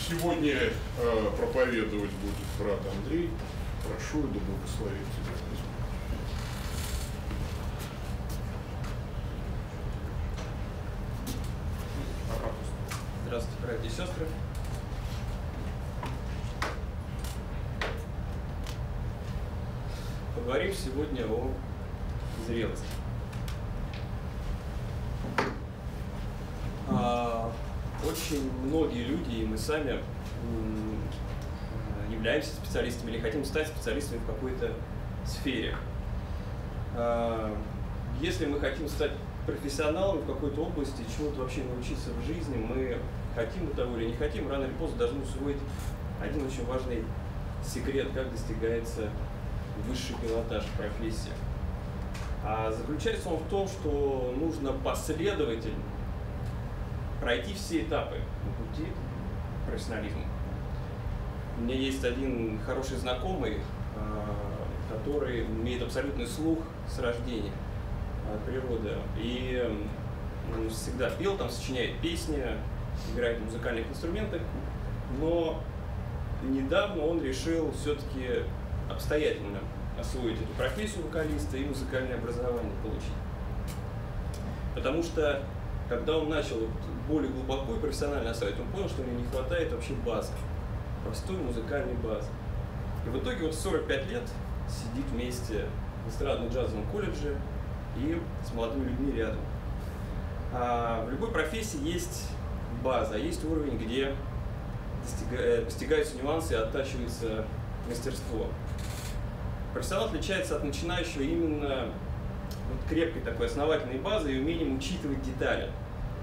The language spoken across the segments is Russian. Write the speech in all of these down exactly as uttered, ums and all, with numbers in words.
Сегодня э, проповедовать будет брат Андрей. Прошу и да благословит тебя. Здравствуйте, братья и сестры. Поговорим сегодня о зрелости. А, очень многие люди, и мы сами, являемся специалистами или хотим стать специалистами в какой-то сфере. А, если мы хотим стать профессионалом в какой-то области, чему-то вообще научиться в жизни, мы хотим мы того или не хотим, рано или поздно должны усвоить один очень важный секрет, как достигается высший пилотаж в профессии. А заключается он в том, что нужно последовательно пройти все этапы на пути к профессионализму. У меня есть один хороший знакомый, который имеет абсолютный слух с рождения от природы. И он всегда пел, там сочиняет песни, играет на музыкальных инструментах, но недавно он решил все-таки обстоятельно освоить эту профессию вокалиста и музыкальное образование получить. Потому что, когда он начал более глубоко и профессионально осваивать, он понял, что у него не хватает вообще базы, простой музыкальной базы. И в итоге вот сорок пять лет сидит вместе в эстрадно-джазовом колледже и с молодыми людьми рядом. А в любой профессии есть база, есть уровень, где достига... достигаются нюансы и оттачивается мастерство. Профессионал отличается от начинающего именно вот крепкой такой основательной базой и умением учитывать детали.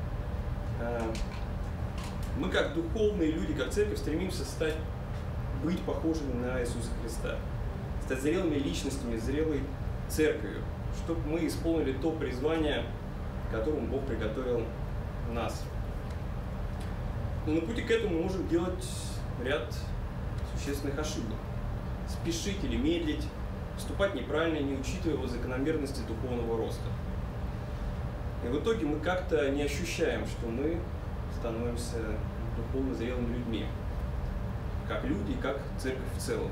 Мы как духовные люди, как церковь, стремимся стать, быть похожими на Иисуса Христа, стать зрелыми личностями, зрелой церковью, чтобы мы исполнили то призвание, которому Бог приготовил нас. Но на пути к этому мы можем делать ряд существенных ошибок. Спешить или медлить, поступать неправильно, не учитывая его закономерности духовного роста. И в итоге мы как-то не ощущаем, что мы становимся духовно зрелыми людьми, как люди и как церковь в целом.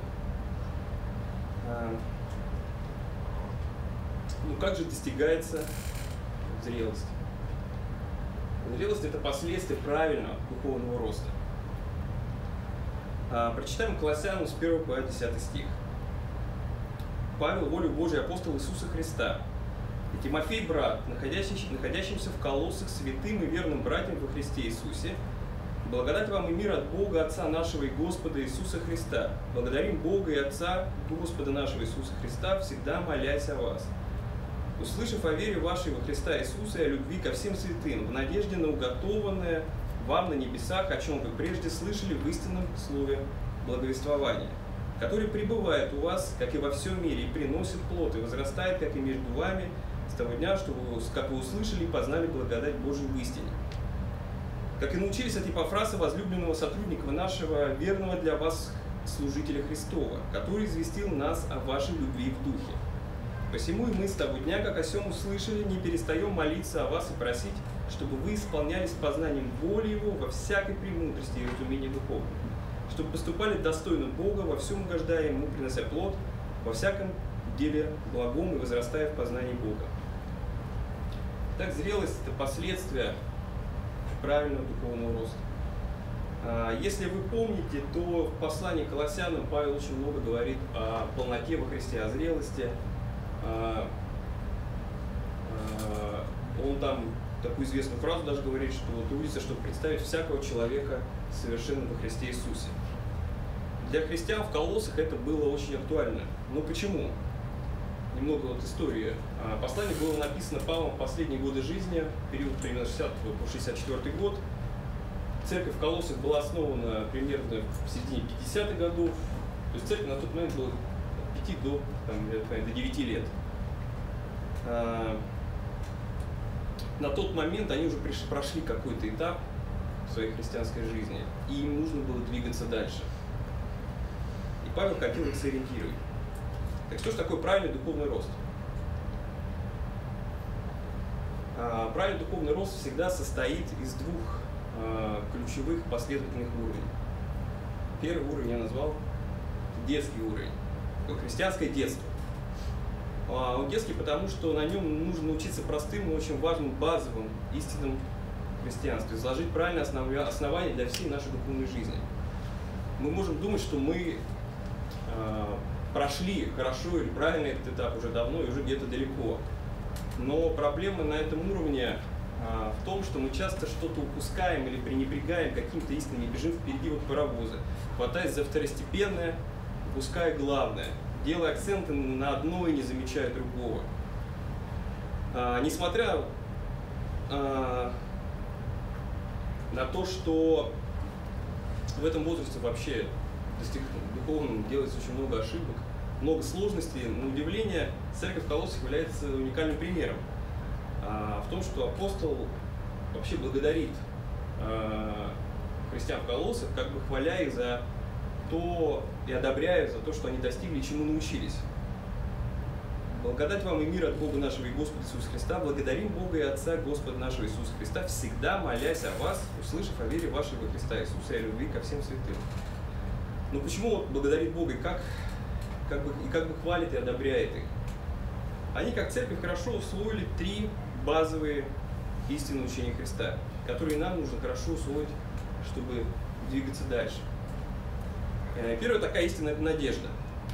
Ну как же достигается зрелость? Зрелость – это последствие правильного духовного роста. Прочитаем Колоссянам с первого по десятый стих. Павел, волю Божию, апостол Иисуса Христа, и Тимофей, брат, находящийся, находящимся в Колоссах, святым и верным братьям во Христе Иисусе, благодать вам и мир от Бога, Отца нашего и Господа Иисуса Христа. Благодарим Бога и Отца Господа нашего Иисуса Христа, всегда молясь о вас. Услышав о вере вашей во Христа Иисуса и о любви ко всем святым, в надежде на уготованное вам на небесах, о чем вы прежде слышали в истинном слове благовествования, который пребывает у вас, как и во всем мире, и приносит плод, и возрастает, как и между вами, с того дня, что вы, как вы услышали и познали благодать Божию в истине. Как и научились от Епафраса, возлюбленного сотрудника нашего, верного для вас служителя Христова, который известил нас о вашей любви в духе. Посему и мы с того дня, как о сем услышали, не перестаем молиться о вас и просить, чтобы вы исполнялись познанием воли Его во всякой премудрости и разумении духовном, чтобы поступали достойно Бога, во всем угождая Ему, принося плод, во всяком деле благом и возрастая в познании Бога. Так, зрелость – это последствия правильного духовного роста. Если вы помните, то в послании к Колоссянам Павел очень много говорит о полноте во Христе, о зрелости. Он там такую известную фразу даже говорит, что трудится, чтобы представить всякого человека совершенным во Христе Иисусе. Для христиан в Колоссах это было очень актуально. Но почему? Немного вот истории. Послание было написано Павлом в последние годы жизни, период примерно шестидесятый по шестьдесят четвёртый год. Церковь в Колоссах была основана примерно в середине пятидесятых годов. То есть церковь на тот момент была от пяти до, там, до девяти лет. На тот момент они уже пришли, прошли какой-то этап в своей христианской жизни, и им нужно было двигаться дальше. И Павел хотел их сориентировать. Так что же такое правильный духовный рост? А, правильный духовный рост всегда состоит из двух а, ключевых последовательных уровней. Первый уровень я назвал детский уровень, христианское детство. Он детский, потому что на нем нужно научиться простым, но очень важным базовым истинам христианства, заложить правильное основание для всей нашей духовной жизни. Мы можем думать, что мы э, прошли хорошо или правильно этот этап уже давно и уже где-то далеко. Но проблема на этом уровне э, в том, что мы часто что-то упускаем или пренебрегаем какими-то истинами, бежим впереди вот паровоза, хватаясь за второстепенное, упуская главное, делая акценты на одно и не замечая другого. А, несмотря а, на то, что в этом возрасте вообще духовным делается очень много ошибок, много сложностей, на удивление, церковь в Колоссах является уникальным примером а, в том, что апостол вообще благодарит а, христиан в Колоссах, как бы хваля их за то и одобряю за то, что они достигли и чему научились. Благодать вам и мир от Бога нашего и Господа Иисуса Христа. Благодарим Бога и Отца Господа нашего Иисуса Христа, всегда молясь о вас, услышав о вере вашей во Христа Иисуса и о любви ко всем святым. Но почему вот благодарит Бога и как, как бы, и как бы хвалит и одобряет их? Они, как церковь, хорошо усвоили три базовые истины учения Христа, которые нам нужно хорошо усвоить, чтобы двигаться дальше. Первая такая истина – это надежда.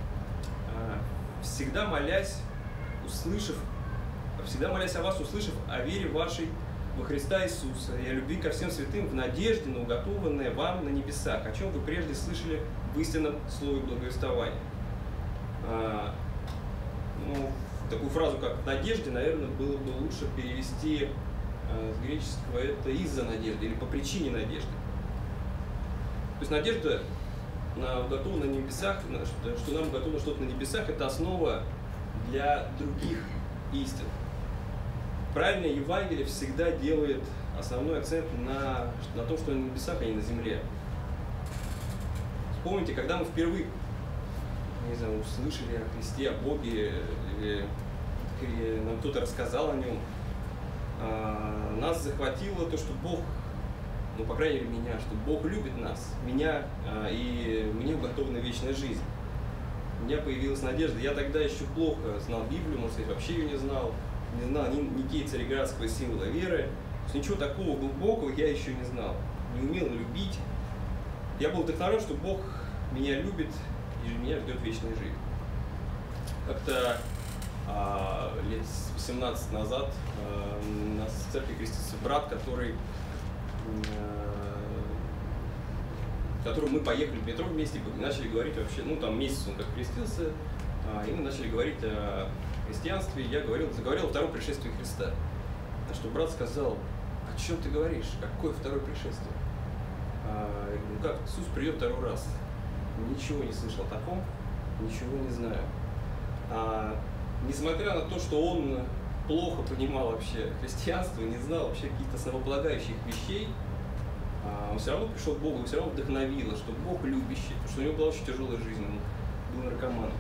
Всегда молясь, услышав, всегда молясь о вас, услышав о вере вашей во Христа Иисуса и о любви ко всем святым в надежде на уготованное вам на небесах, о чем вы прежде слышали в истинном слове благовествования. Ну, такую фразу, как «в надежде», наверное, было бы лучше перевести с греческого это «из-за надежды» или «по причине надежды». То есть надежда на уготовано на небесах, что нам уготовано что-то на небесах, это основа для других истин. Правильное Евангелие всегда делает основной акцент на, на том, что на небесах, а не на земле. Вспомните, когда мы впервые, не знаю, услышали о Христе, о Боге, или, или нам кто-то рассказал о нем, а, нас захватило то, что Бог, ну, по крайней мере, меня, что Бог любит нас, меня, а, и мне уготована вечная жизнь. У меня появилась надежда. Я тогда еще плохо знал Библию, можно сказать, вообще ее не знал. Не знал ни, ни Никея Цареградского символа веры. То есть ничего такого глубокого я еще не знал. Не умел любить. Я был вдохновлен, что Бог меня любит, и меня ждет вечная жизнь. Как-то а, лет восемнадцать назад а, у нас в церкви крестился брат, который которым мы поехали в метро вместе и начали говорить вообще, ну там месяц он как крестился, и мы начали говорить о христианстве, я говорил, заговорил о втором пришествии Христа. На что брат сказал: о чем ты говоришь, какое второе пришествие? А, я говорю: ну как, Иисус придет второй раз? Ничего не слышал о таком, ничего не знаю. А, несмотря на то, что он плохо понимал вообще христианство, не знал вообще каких-то основополагающих вещей, он все равно пришел к Богу, его все равно вдохновило, что Бог любящий, потому что у него была очень тяжелая жизнь, он был наркоманом.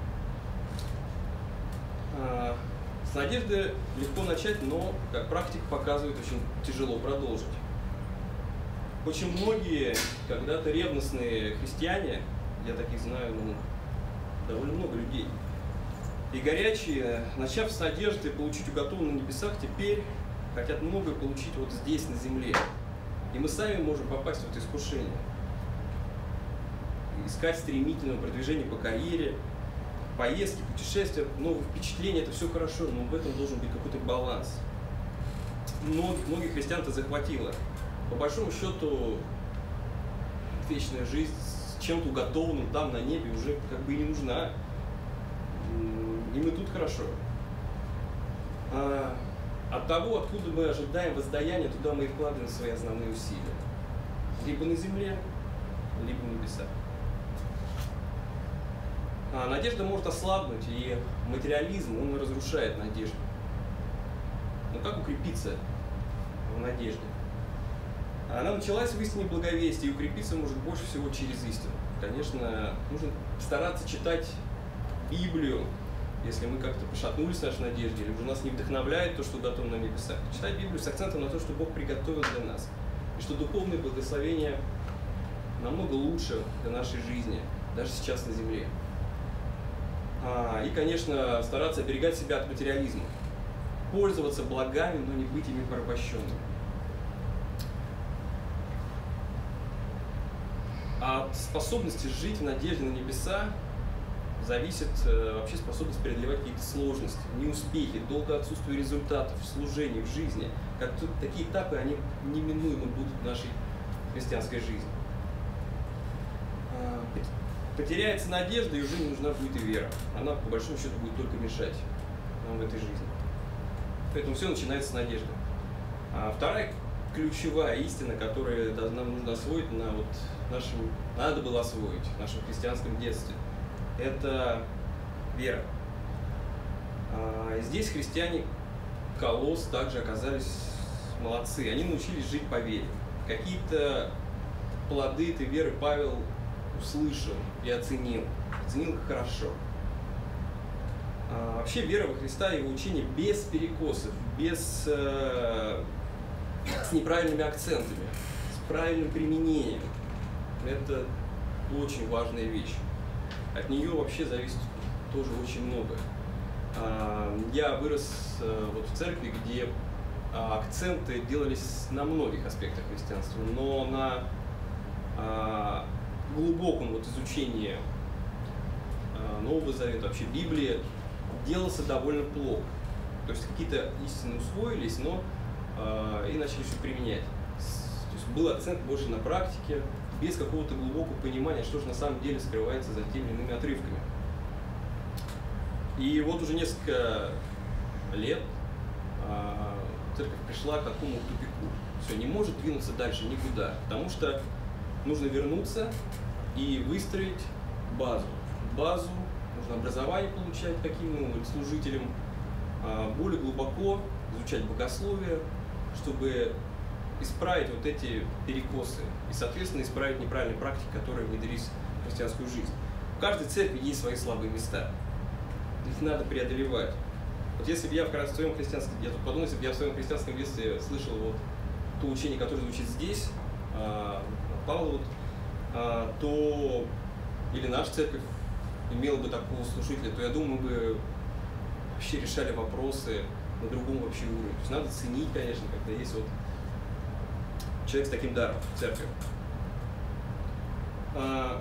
С надежды легко начать, но, как практика показывает, очень тяжело продолжить. Очень многие когда-то ревностные христиане, я таких знаю, ну, довольно много людей, и горячие, начав с надежды получить уготованное на небесах, теперь хотят многое получить вот здесь, на земле. И мы сами можем попасть в это искушение. Искать стремительного продвижения по карьере, поездки, путешествия, новые впечатления, это все хорошо, но в этом должен быть какой-то баланс. Многих, многих христиан это захватило. По большому счету, вечная жизнь с чем-то уготованным там на небе уже как бы и не нужна. И мы тут хорошо. А, от того, откуда мы ожидаем воздаяния, туда мы и вкладываем свои основные усилия. Либо на земле, либо на небесах. А, надежда может ослабнуть, и материализм, он разрушает надежду. Но как укрепиться в надежде? Она началась в истине благовестия, и укрепиться может больше всего через истину. Конечно, нужно стараться читать Библию, если мы как-то пошатнулись в нашей надежде, или уже нас не вдохновляет то, что готово на небесах. Читать Библию с акцентом на то, что Бог приготовил для нас, и что духовные благословения намного лучше для нашей жизни, даже сейчас на земле. А, и, конечно, стараться оберегать себя от материализма. Пользоваться благами, но не быть ими порабощенными. От способности жить в надежде на небеса зависит э, вообще способность преодолевать какие-то сложности, неуспехи, долгое отсутствие результатов в служении, в жизни. Как тут такие этапы, они неминуемо будут в нашей христианской жизни. А, потеряется надежда, и уже не нужна будет и вера. Она, по большому счету, будет только мешать нам в этой жизни. Поэтому все начинается с надежды. А вторая ключевая истина, которую нам нужно освоить на вот нашем, надо было освоить в нашем христианском детстве, это вера. А здесь христиане Колосс также оказались молодцы. Они научились жить по вере. Какие-то плоды этой веры Павел услышал и оценил. Оценил их хорошо. А вообще вера во Христа и его учение без перекосов, без, э, с неправильными акцентами, с правильным применением. Это очень важная вещь. От нее вообще зависит тоже очень многое. Я вырос вот в церкви, где акценты делались на многих аспектах христианства, но на глубоком вот изучении Нового Завета, вообще Библии, делался довольно плохо. То есть какие-то истины усвоились, но и начали все применять. То есть был акцент больше на практике, без какого-то глубокого понимания, что же на самом деле скрывается за теми или иными отрывками. И вот уже несколько лет а, церковь пришла к такому тупику. Все, не может двинуться дальше никуда, потому что нужно вернуться и выстроить базу. Базу, нужно образование получать таким ну, служителям, а, более глубоко изучать богословие, чтобы исправить вот эти перекосы и, соответственно, исправить неправильные практики, которые внедрились в христианскую жизнь. В каждой церкви есть свои слабые места. Их надо преодолевать. Вот если бы я в своем христианском, я тут подумал, если бы я в своем христианском детстве слышал вот то учение, которое звучит здесь, а, Павла, вот, а, то или наша церковь имела бы такого служителя, то я думаю, мы бы вообще решали вопросы на другом вообще уровне. То есть надо ценить, конечно, когда есть вот человек с таким даром в церкви. А,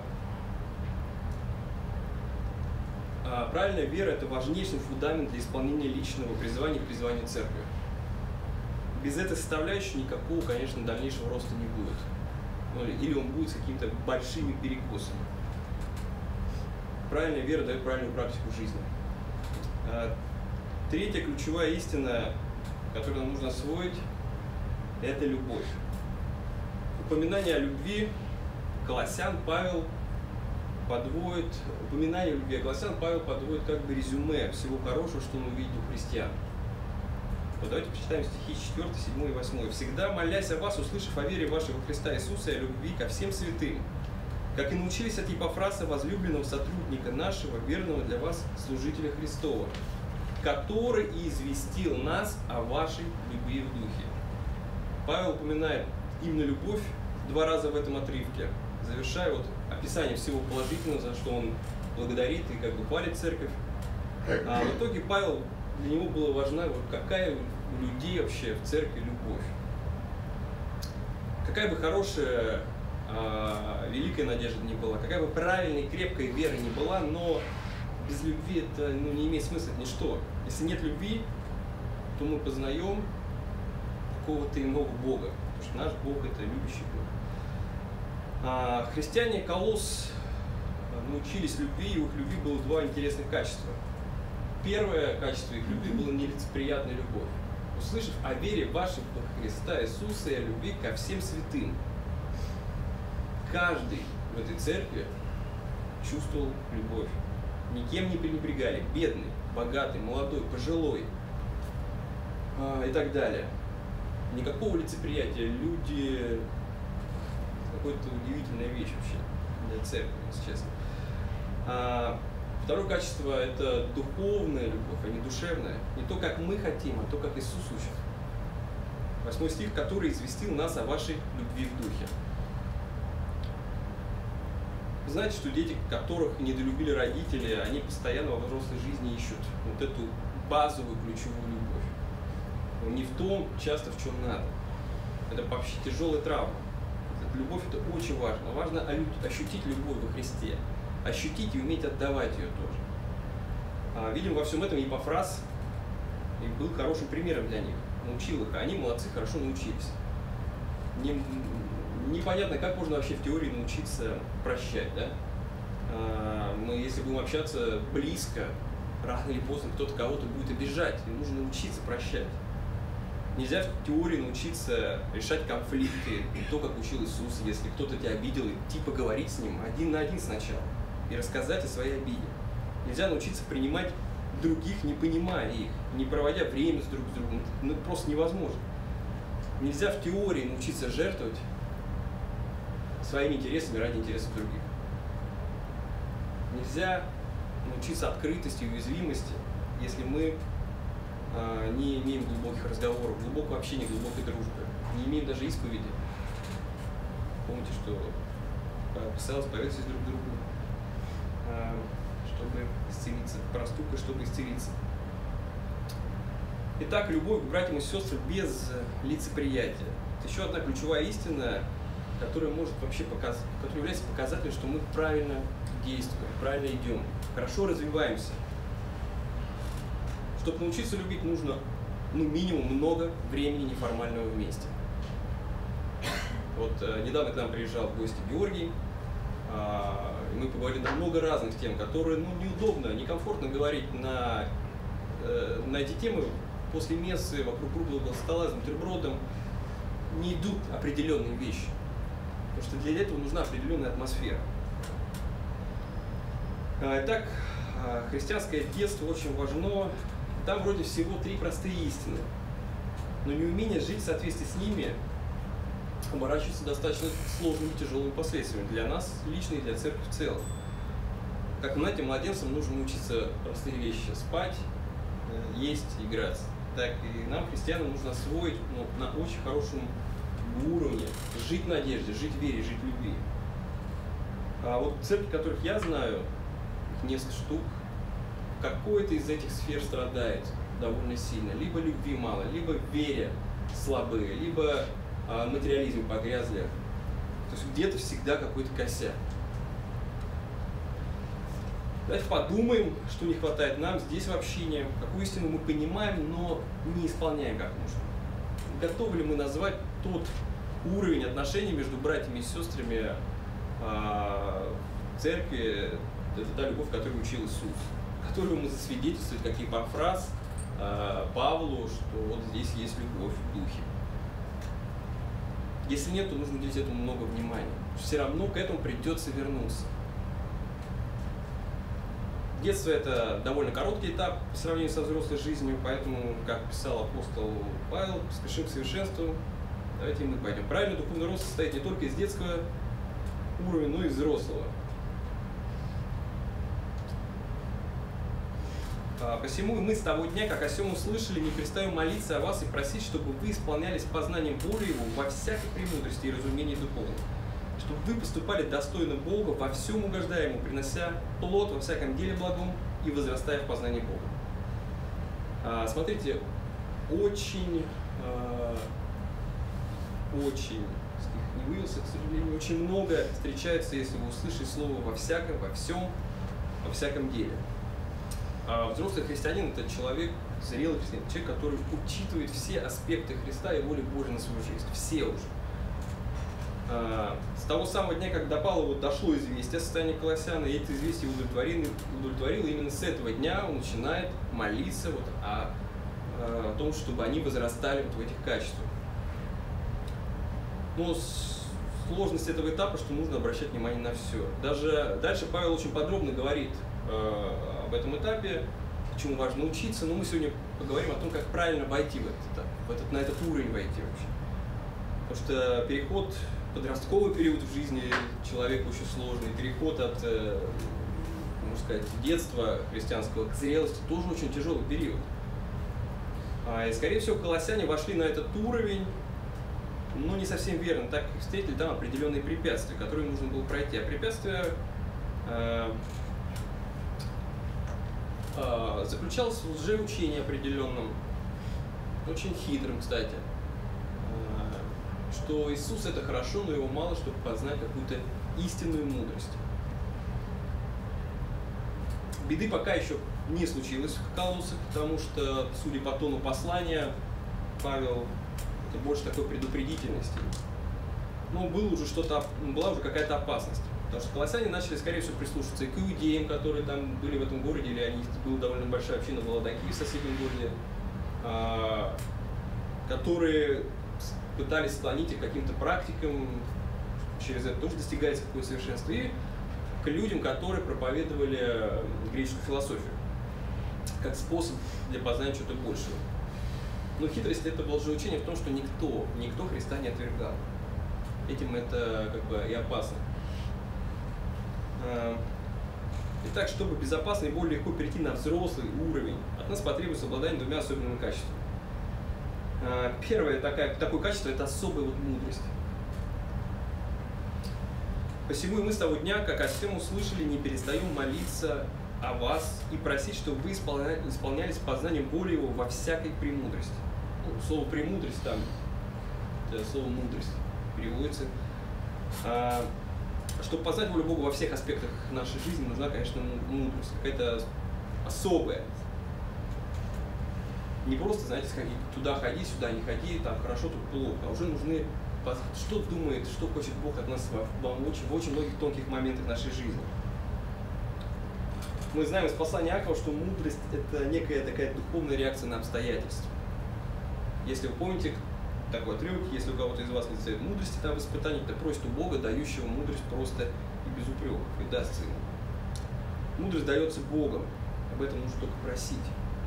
а, правильная вера – это важнейший фундамент для исполнения личного призвания и призвания церкви. Без этой составляющей никакого, конечно, дальнейшего роста не будет. Ну, или он будет с какими-то большими перекосами. Правильная вера дает правильную практику жизни. А, третья ключевая истина, которую нам нужно освоить, это любовь. Упоминание о любви Колоссян Павел подводит, упоминание о любви Колоссян Павел подводит как бы резюме всего хорошего, что он увидит у христиан. Вот давайте почитаем стихи четвёртый, седьмой и восьмой. «Всегда молясь о вас, услышав о вере вашего Христа Иисуса и о любви ко всем святым, как и научились от Епафраса, возлюбленного сотрудника нашего, верного для вас служителя Христова, который и известил нас о вашей любви в духе». Павел упоминает именно любовь два раза в этом отрывке, завершая вот описание всего положительного, за что он благодарит и как бы хвалит церковь. А в итоге Павел, для него была важна вот какая у людей вообще в церкви любовь. Какая бы хорошая, а, великая надежда ни была, какая бы правильная и крепкая вера ни была, но без любви это ну, не имеет смысла, это ничто. Если нет любви, то мы познаем какого-то иного Бога. Потому что наш Бог – это любящий Бог. А христиане Колосс научились любви, и у их любви было два интересных качества. Первое качество их любви было нелицеприятная любовь. Услышав о вере вашей в Христа Иисуса и о любви ко всем святым, каждый в этой церкви чувствовал любовь. Никем не пренебрегали. Бедный, богатый, молодой, пожилой а, и так далее. Никакого лицеприятия. Люди... Какая-то удивительная вещь вообще для церкви, если честно. А, второе качество – это духовная любовь, а не душевная. Не то, как мы хотим, а то, как Иисус учит. Восьмой стих, который известил нас о вашей любви в духе. Вы знаете, что дети, которых недолюбили родители, они постоянно во взрослой жизни ищут вот эту базовую ключевую любовь. Не в том, часто в чем надо. Это вообще тяжелая травма. Эта любовь – это очень важно. Важно ощутить любовь во Христе. Ощутить и уметь отдавать ее тоже. А, видим во всем этом Епафрас и был хорошим примером для них. Научил их, а они молодцы, хорошо научились. Не, непонятно, как можно вообще в теории научиться прощать, да? А, мы, если будем общаться близко, рано или поздно кто-то кого-то будет обижать, и нужно научиться прощать. Нельзя в теории научиться решать конфликты, то, как учил Иисус, если кто-то тебя обидел, идти поговорить с ним один на один сначала и рассказать о своей обиде. Нельзя научиться принимать других, не понимая их, не проводя время с друг с другом. Ну, это просто невозможно. Нельзя в теории научиться жертвовать своими интересами ради интересов других. Нельзя научиться открытости и уязвимости, если мы а, не имеем глубоких разговоров, глубокого общения, глубокой дружбы, не имеем даже исповеди. Помните, что писалось, поверьтесь друг другу, а, чтобы исцелиться, проступка, чтобы исцелиться. Итак, любовь к братьям и сестрам без лицеприятия. Это еще одна ключевая истина, которая может вообще показать, которая является показателем, что мы правильно действуем, правильно идем, хорошо развиваемся. Чтобы научиться любить, нужно, ну, минимум много времени неформального вместе. Вот э, недавно к нам приезжал в гости Георгий, э, и мы поговорили на много разных тем, которые, ну, неудобно, некомфортно говорить на, э, на эти темы после мессы, вокруг круглого стола с бутербродом. Не идут определенные вещи, потому что для этого нужна определенная атмосфера. Итак, христианское детство очень важно. Там вроде всего три простые истины, но неумение жить в соответствии с ними оборачивается достаточно сложными и тяжелыми последствиями для нас лично и для церкви в целом. Как вы знаете, младенцам нужно научиться простые вещи: спать, есть, играть. Так и нам, христианам, нужно освоить, ну, на очень хорошем уровне жить в надежде, жить в вере, жить в любви. А вот церкви, которых я знаю, их несколько штук, какой-то из этих сфер страдает довольно сильно. Либо любви мало, либо в вере слабые, либо а, материализм погрязли. То есть где-то всегда какой-то косяк. Давайте подумаем, что не хватает нам здесь в общине, какую истину мы понимаем, но не исполняем как нужно. Готовы ли мы назвать тот уровень отношений между братьями и сестрами а, в церкви, это та любовь, которую учил Иисус, которую мы засвидетельствуем, как Епафрас а, Павлу, что вот здесь есть любовь в духе. Если нет, то нужно уделить этому много внимания. Все равно к этому придется вернуться. Детство – это довольно короткий этап по сравнению со взрослой жизнью, поэтому, как писал апостол Павел, спешим к совершенству, давайте мы пойдем. Правильный духовный рост состоит не только из детского уровня, но и из взрослого. Посему и мы с того дня, как о сем услышали, не перестаем молиться о вас и просить, чтобы вы исполнялись познанием воли Его во всякой премудрости и разумении духовном, чтобы вы поступали достойно Бога, во всем угождая Ему, принося плод во всяком деле благом и возрастая в познании Бога. А, смотрите, очень, а, очень, стих не вывелся, к сожалению, очень много встречается, если вы услышите слово «во всяком», «во всем», «во всяком деле». А взрослый христианин – это человек, зрелый христианин, человек, который учитывает все аспекты Христа и воли Божьей на свою жизнь, все уже. С того самого дня, как до Павла вот дошло известие о состоянии Колоссян, и это известие удовлетворило, удовлетворило, именно с этого дня он начинает молиться вот о, о том, чтобы они возрастали вот в этих качествах. Но сложность этого этапа, что нужно обращать внимание на все. Даже дальше Павел очень подробно говорит э, об этом этапе, чему важно учиться, но мы сегодня поговорим о том, как правильно войти в этот этап, в этот, на этот уровень войти вообще. Потому что переход, подростковый период в жизни человека очень сложный, переход от, можно сказать, детства христианского к зрелости тоже очень тяжелый период. И, скорее всего, колоссяне вошли на этот уровень, но не совсем верно, так как встретили там определенные препятствия, которые нужно было пройти. А препятствия э, э, заключалось в лжеучении определенном, очень хитрым, кстати, э, что Иисус это хорошо, но его мало, чтобы познать какую-то истинную мудрость. Беды пока еще не случилось в Колоссах, потому что, судя по тону послания, Павел это больше такой предупредительности. Но было уже что-то, была уже какая-то опасность. Потому что колоссяне начали, скорее всего, прислушиваться и к иудеям, которые там были в этом городе, или они, была довольно большая община в Ладокии, в соседнем городе, которые пытались склонить их к каким-то практикам, через это тоже достигается какое-то совершенство, и к людям, которые проповедовали греческую философию, как способ для познания чего-то большего. Но хитрость этого лжеучения в том, что никто, никто Христа не отвергал. Этим это как бы и опасно. Итак, чтобы безопасно и более легко перейти на взрослый уровень, от нас потребуется обладание двумя особенными качествами. Первое такое, такое качество – это особая вот мудрость. Посему и мы с того дня, как о всем услышали, не перестаем молиться о вас и просить, чтобы вы исполнялись познанием воли его во всякой премудрости. Ну, слово «премудрость» там, это слово «мудрость» переводится. А, чтобы познать волю Бога во всех аспектах нашей жизни, нужна, конечно, мудрость, какая-то особая. Не просто, знаете, сходить, туда ходи, сюда не ходи, там хорошо, тут плохо, а уже нужны, что думает, что хочет Бог от нас в, в, очень, в очень многих тонких моментах нашей жизни. Мы знаем из послания Иакова, что мудрость – это некая такая духовная реакция на обстоятельства. Если вы помните такой отрывок, если у кого-то из вас не достает мудрости, там в испытании, то просит у Бога, дающего мудрость просто и без упреков, и даст ему. Мудрость дается Богом, об этом нужно только просить.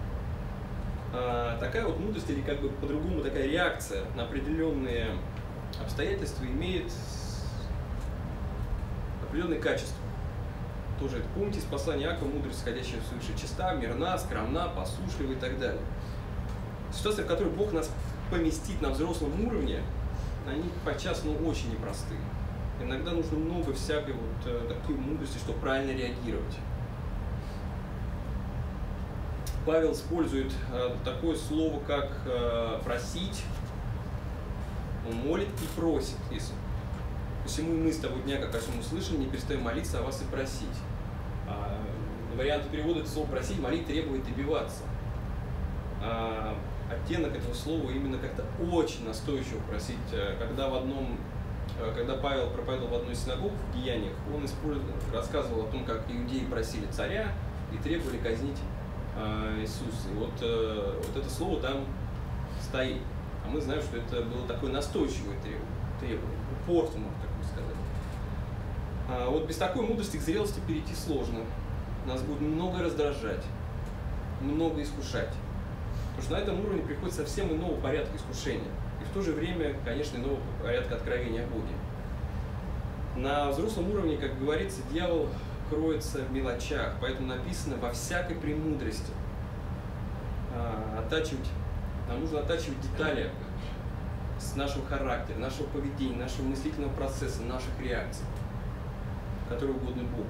А, такая вот мудрость, или как бы по-другому такая реакция на определенные обстоятельства имеет определенные качества. Тоже это помните из послания Иакова, мудрость, исходящая свыше, чиста, мирна, скромна, послушлива и так далее. Ситуации, в которой Бог нас поместит на взрослом уровне, они подчас ну, очень непростые. Иногда нужно много всякой вот э, такой мудрости, чтобы правильно реагировать. Павел использует э, такое слово, как э, просить. Он молит и просит. Если. Посему мы с того дня, как о всем услышали, не перестаем молиться о вас и просить. А, варианты перевода это слово просить, молить, требовать, добиваться. А, оттенок этого слова именно как-то очень настойчиво просить. Когда в одном, когда Павел проповедовал в одной из синагог в Деяниях, он рассказывал о том, как иудеи просили царя и требовали казнить Иисуса. И вот, вот это слово там стоит. А мы знаем, что это было такое настойчивое требование, упорство, можно так сказать. А вот без такой мудрости к зрелости перейти сложно. Нас будет много раздражать, много искушать. Потому что на этом уровне приходит совсем иного порядка искушения. И в то же время, конечно, иного порядка откровения о Боге. На взрослом уровне, как говорится, дьявол кроется в мелочах, поэтому написано во всякой премудрости. А, оттачивать, нам нужно оттачивать детали с нашего характера, нашего поведения, нашего мыслительного процесса, наших реакций, которые угодны Богу.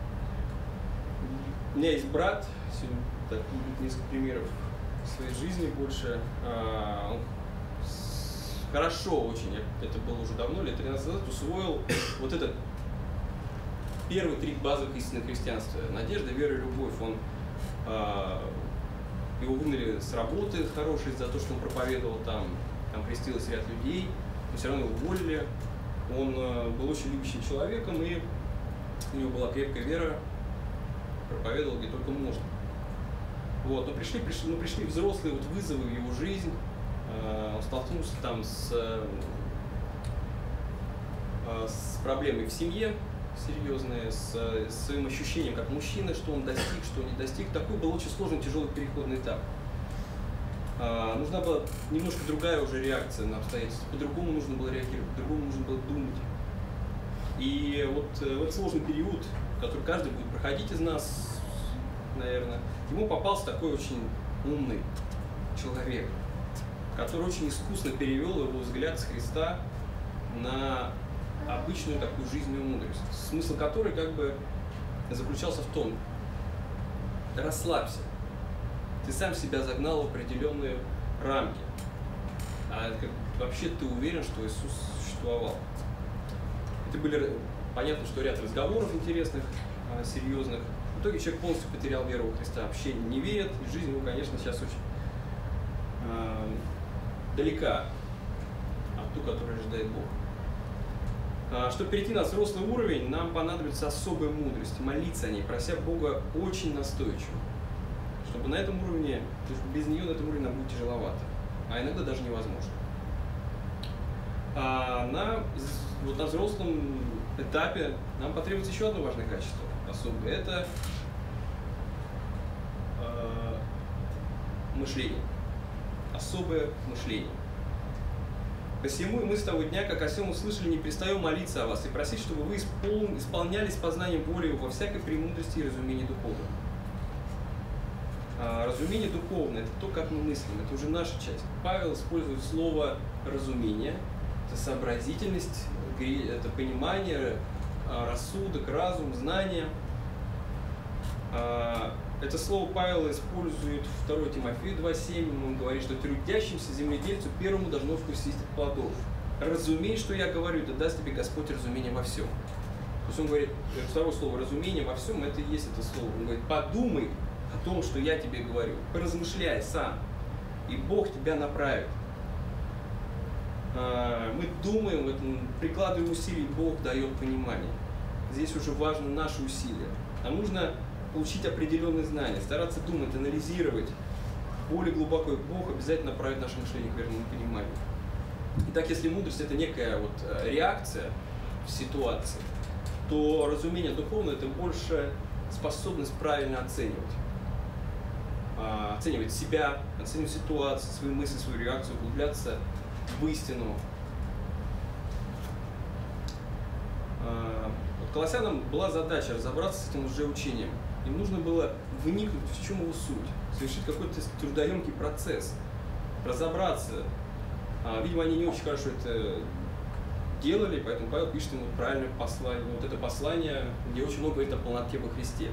У меня есть брат, сегодня так, несколько примеров в своей жизни больше. А, он хорошо очень, это было уже давно, лет тринадцать назад, усвоил вот этот первый три базовых истины христианства. Надежда, вера и любовь. Он, а, его выгнали с работы хорошей за то, что он проповедовал там, там крестилось ряд людей, но все равно его уволили. Он а, был очень любящим человеком, и у него была крепкая вера, проповедовал где только можно. Вот, но пришли, пришли, ну, пришли взрослые вот вызовы в его жизнь, а, он столкнулся там с, а, с проблемой в семье, серьезные, с, с своим ощущением как мужчина, что он достиг, что он не достиг. Такой был очень сложный, тяжелый переходный этап. А, нужна была немножко другая уже реакция на обстоятельства, по-другому нужно было реагировать, по-другому нужно было думать. И вот в этот сложный период, который каждый будет проходить из нас, наверное, ему попался такой очень умный человек, который очень искусно перевел его взгляд с Христа на обычную такую жизненную мудрость, смысл которой как бы заключался в том: расслабься. Ты сам себя загнал в определенные рамки. А как, вообще ты уверен, что Иисус существовал? Это были, понятно, что ряд разговоров интересных, серьезных. В итоге человек полностью потерял веру во Христа, вообще не верит, и жизнь его, конечно, сейчас очень э, далека от ту, которую ожидает Бог. А, чтобы перейти на взрослый уровень, нам понадобится особая мудрость, молиться о ней, прося Бога очень настойчиво. Чтобы на этом уровне, то есть без нее на этом уровне нам будет тяжеловато, а иногда даже невозможно. А на, вот на взрослом этапе нам потребуется еще одно важное качество особое. Это э, мышление. Особое мышление. Посему и мы с того дня, как о сем услышали, не перестаем молиться о вас и просить, чтобы вы испол... исполнялись познанием воли во всякой премудрости и разумении духовном. А, разумение духовное – это то, как мы мыслим, это уже наша часть. Павел использует слово «разумение». Это сообразительность, это понимание, рассудок, разум, знание. Это слово Павел использует в второе Тимофею два семь. Он говорит, что трудящимся земледельцу первому должно вкусить плодов. Разумей, что я говорю, да даст тебе Господь разумение во всем. То есть он говорит, второе слово «разумение во всем» – это и есть это слово. Он говорит, подумай о том, что я тебе говорю, поразмышляй сам, и Бог тебя направит. Мы думаем, прикладываем усилий, Бог дает понимание. Здесь уже важно наши усилия. Нам нужно получить определенные знания, стараться думать, анализировать более глубоко. И Бог обязательно направит наше мышление к верному пониманию. Итак, если мудрость – это некая вот реакция в ситуации, то разумение духовное – это больше способность правильно оценивать. Оценивать себя, оценивать ситуацию, свои мысли, свою реакцию, углубляться в истину. Вот Колоссянам была задача разобраться с этим лжеучением. Им нужно было вникнуть, в чем его суть, совершить какой-то трудоемкий процесс, разобраться. Видимо, они не очень хорошо это делали, поэтому Павел пишет ему правильное послание, вот это послание, где очень много говорит о полноте во Христе.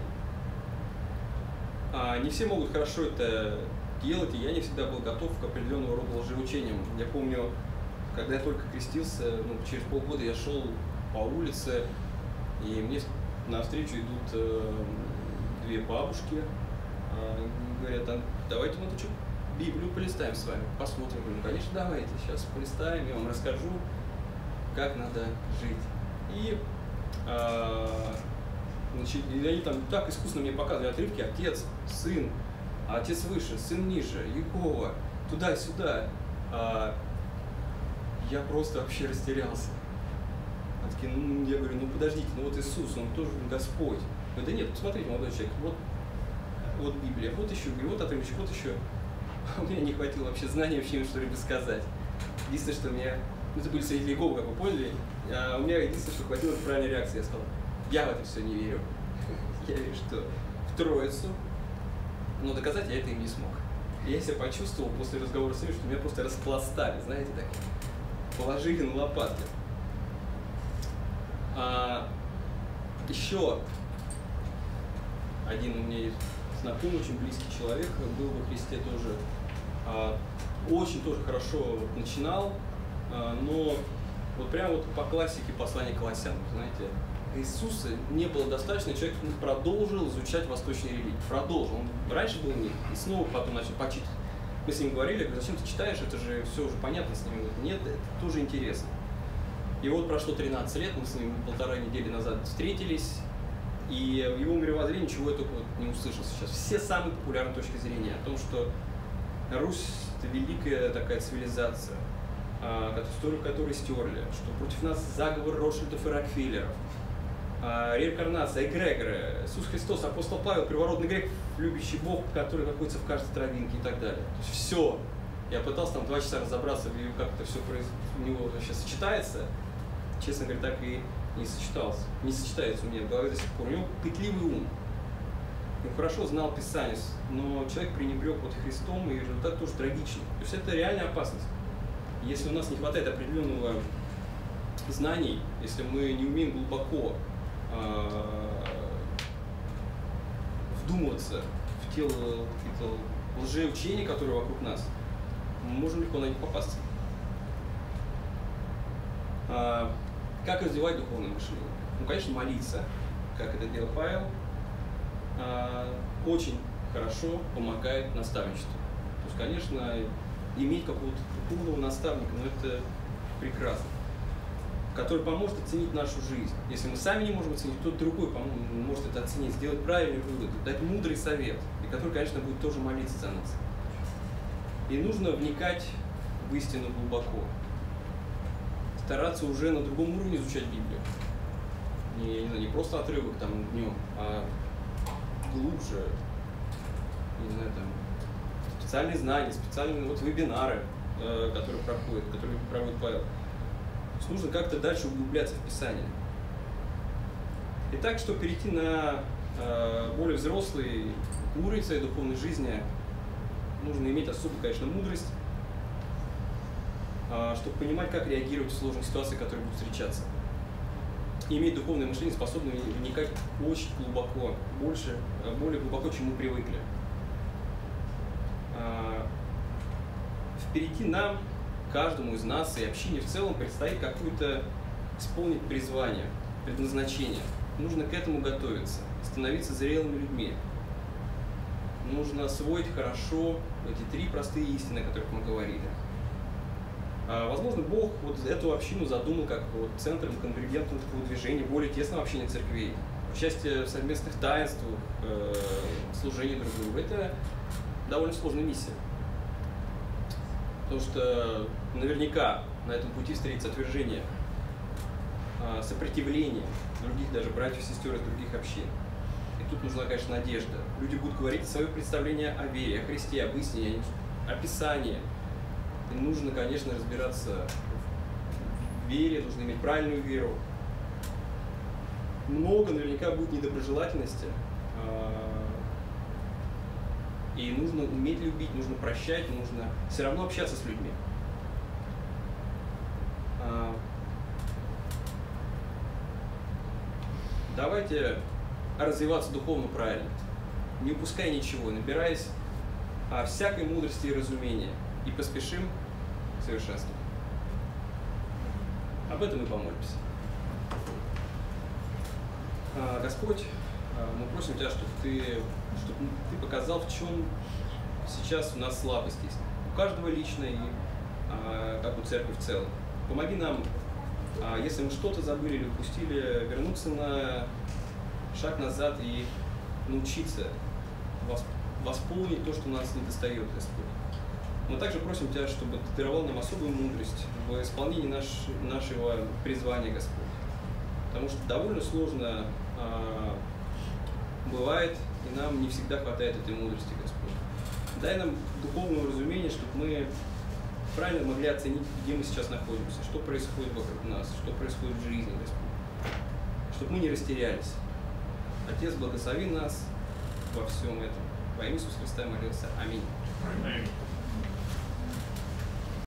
Не все могут хорошо это делать, и я не всегда был готов к определенного рода лжеучениям. Я помню, когда я только крестился, ну, через полгода я шел по улице, и мне навстречу идут э, две бабушки, э, говорят, а давайте мы тут что, Библию полистаем с вами, посмотрим. Я говорю, ну, конечно, давайте, сейчас полистаем, я вам расскажу, как надо жить. И, э, значит, и они там так искусно мне показывали отрывки: отец, сын, а отец выше, сын ниже, Иегова, туда-сюда. А я просто вообще растерялся. Они такие, ну, я говорю, ну подождите, ну вот Иисус, Он тоже Господь. Я говорю, да нет, посмотрите, молодой человек, вот, вот Библия, вот еще, говорю, вот отрывочек, вот еще. У меня не хватило вообще знаний, вообще им что-либо сказать. Единственное, что у меня, ну это были свидетели Иеговы, как вы поняли, а у меня единственное, что хватило, это правильной реакции. Я сказал, я в это все не верю. Я верю, что в Троицу, но доказать я это им не смог. Я себя почувствовал после разговора с ними, что меня просто распластали, знаете, так, положили на лопатки. А, еще один у меня есть знакомый, очень близкий человек, был во Христе тоже, а, очень тоже хорошо начинал, а, но вот прямо вот по классике послания Колоссянам, знаете, Иисуса не было достаточно, человек продолжил изучать восточные религии, продолжил. Он раньше был в них и снова потом начал почитать. Мы с ним говорили, говорю, зачем ты читаешь, это же все уже понятно с ним. Он говорит, нет, это тоже интересно. И вот прошло тринадцать лет, мы с ним полтора недели назад встретились, и в его мировоззрении ничего я только вот не услышал сейчас. Все самые популярные точки зрения о том, что Русь – это великая такая цивилизация, историю которой стерли, что против нас заговор Ротшильдов и Рокфеллеров, реинкарнация, эгрегоры, Иисус Христос, апостол Павел, первородный грек, любящий Бог, который находится в каждой травинке и так далее. То есть все. Я пытался там два часа разобраться, как это все у него вообще сочетается. Честно говоря, так и не сочетался. Не сочетается у меня в голове до сих пор. У него пытливый ум. Он хорошо знал Писание, но человек пренебрег вот Христом, и результат тоже трагичный. То есть это реальная опасность. Если у нас не хватает определенного знаний, если мы не умеем глубоко вдумываться в те какие-то лжеучения, которые вокруг нас, мы можем легко на них попасться. А, как развивать духовное мышление? Ну, конечно, молиться, как это делал Павел, а, очень хорошо помогает наставничеству. То есть, конечно, иметь какого-то духовного наставника, но это прекрасно, который поможет оценить нашу жизнь. Если мы сами не можем оценить, кто-то другой может это оценить, сделать правильный вывод, дать мудрый совет, и который, конечно, будет тоже молиться за нас. И нужно вникать в истину глубоко. Стараться уже на другом уровне изучать Библию. Не, не, знаю, не просто отрывок там днем, а глубже. Не знаю, там, специальные знания, специальные вот вебинары, э, которые проходят, которые проводит Павел. То есть нужно как-то дальше углубляться в Писание. Итак, чтобы перейти на э, более взрослый уровень своей духовной жизни, нужно иметь особую, конечно, мудрость, э, чтобы понимать, как реагировать в сложных ситуациях, которые будут встречаться. И иметь духовное мышление, способное вникать очень глубоко, больше, более глубоко, чем мы привыкли. Э, впереди нам, каждому из нас и общине в целом предстоит какое-то исполнить призвание, предназначение. Нужно к этому готовиться, становиться зрелыми людьми. Нужно освоить хорошо эти три простые истины, о которых мы говорили. А, возможно, Бог вот эту общину задумал как вот центром конгрегентного такого движения, более тесного общения церквей, участие в совместных таинствах, э, служении друг другу. Это довольно сложная миссия. Потому что наверняка на этом пути встретится отвержение, сопротивление других даже братьев и сестер из других общин. И тут нужна, конечно, надежда. Люди будут говорить свое представление о вере, о Христе, об истине, о Писании. И нужно, конечно, разбираться в вере, нужно иметь правильную веру. Много наверняка будет недоброжелательности. И нужно уметь любить, нужно прощать, нужно все равно общаться с людьми. Давайте развиваться духовно правильно, не упуская ничего, набираясь всякой мудрости и разумения, и поспешим к совершенству. Об этом мы помолимся. Господь, мы просим Тебя, чтобы Ты, чтобы Ты показал, в чем сейчас у нас слабость есть. У каждого лично и как у церкви в целом. Помоги нам, если мы что-то забыли или упустили, вернуться на шаг назад и научиться восполнить то, что у нас недостает, Господь. Мы также просим Тебя, чтобы Ты даровал нам особую мудрость в исполнении наш, нашего призвания, Господь. Потому что довольно сложно а, бывает, и нам не всегда хватает этой мудрости, Господь. Дай нам духовное разумение, чтобы мы правильно могли оценить, где мы сейчас находимся, что происходит вокруг нас, что происходит в жизни, Господь. Чтобы мы не растерялись. Отец, благослови нас во всем этом. Во имя Иисуса Христа молился. Аминь. Аминь.